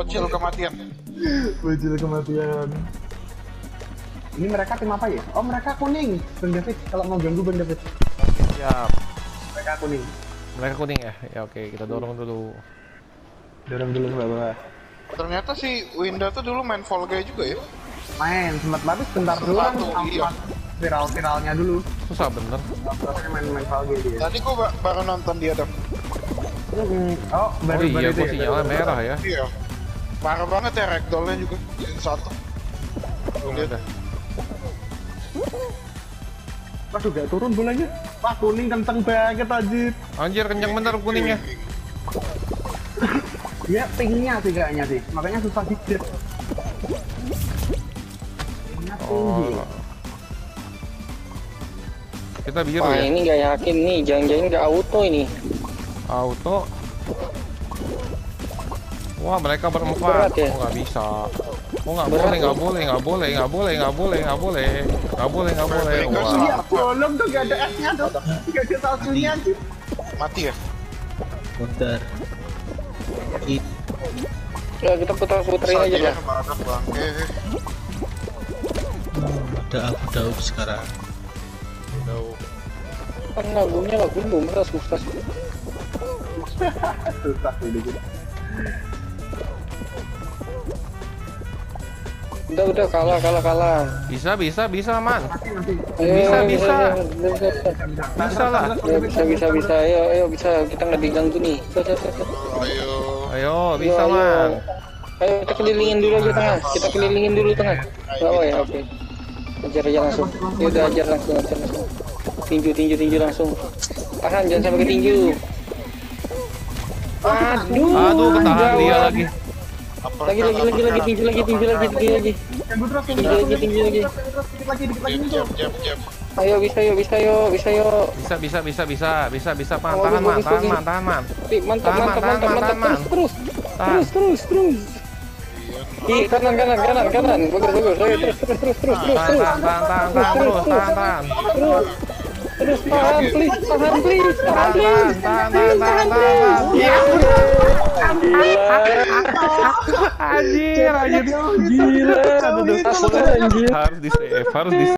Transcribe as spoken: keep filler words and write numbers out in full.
Bocil kematian. Bocil kematian. Ini mereka tim apa ya? Oh mereka kuning, Bang David. Kalau mau ganggu Bang David. Siap. Mereka kuning. Mereka kuning ya? Ya oke, kita dorong dulu. Dorong dulu ke bawah. Ternyata si Winda tuh dulu main Fall Guy juga ya? Main, sempat tapi sebentar dulu kan iya. viral-viralnya dulu. Susah bener. Terus main-main Fall Guy dia. Tadi gua ba baru nonton dia dong. Hmm. Oh, baru Oh iya, baru kok itu ya? sinyalnya merah ya? Iya. Parah banget ya ragdollnya juga. Yang satu. Tuh lihat. Udah. Waduh, gak turun bolanya. Wah, kuning kenceng banget anjir. Anjir, kencang bener kuningnya. Dia tingginya sih kayaknya sih. Makanya susah dikit. Tingginya tinggi. Oh. Kita biru Wah ya? ini gak yakin nih, jangan-jangan gak auto ini. Auto. Wah, mereka berempat. Berat ya? Oh, nggak bisa. Oh, nggak Berat boleh, ya? nggak boleh, nggak boleh, nggak boleh, nggak boleh, nggak boleh, nggak boleh, nggak boleh. Mereka Wah. Iya, bolong tuh gak ada S-nya tuh. Gak ada saljunya anjir. Mati ya? Bentar. Ya kita putar-puterin aja Saja lah. badak bangke. Ada Abu Daud sekarang. Kan lagunya lagu lumrah susah. Susah ini gitu. Udah udah kalah kalah kalah. Bisa, bisa, bisa, man. Nanti Ayo, Bisa, ayo, bisa. ayo, ayo, ayo. Bisa lah. Ya, bisa bisa bisa ayo ayo bisa kita nggak diganggu nih. Tuh, tuh, tuh, tuh. Ayo. Ayo, Ayo, bisa, ayo. man. Ayo kita kelilingin dulu aja tengah. Kita kelilingin dulu tengah. Oh ya oke. Ajar aja langsung. Ya udah ajar langsung ajar langsung. Tinju tinju tinju langsung. Tahan jangan sampai ke tinju. Aduh. Aduh, ketahan dia gawat. lagi. Lagi lagi lagi lagi tinju lagi tinju lagi tinju lagi. Ganggu terus, Tinggi lagi, tinggi lagi. Terus dikit lagi, dikit lagi Jab muncul. jab jab jab. Ayo bisa yo bisa yo bisa yo. Bisa, bisa, bisa, bisa, bisa, bisa, man. Oh, Tahan, man, bagus, tahan, bagus. man, tahan, man. Ih, mantap Tahan, mantap tahan, mantap tahan, mantap tahan, terus Tahan. terus terus terus terus. Ih kanan kanan kanan kanan bagus bagus. Ayo terus terus terus terus terus Tahan, terus. tahan, tahan, tahan, tahan, terus, tahan, tahan. Terus, terus tahan, please, tahan, please, tahan, Tahan, please, tahan, tahan, tahan, tahan. Iya. Anjir, anjir. Gila, aduh, aduh, anjir. Harus di save, harus di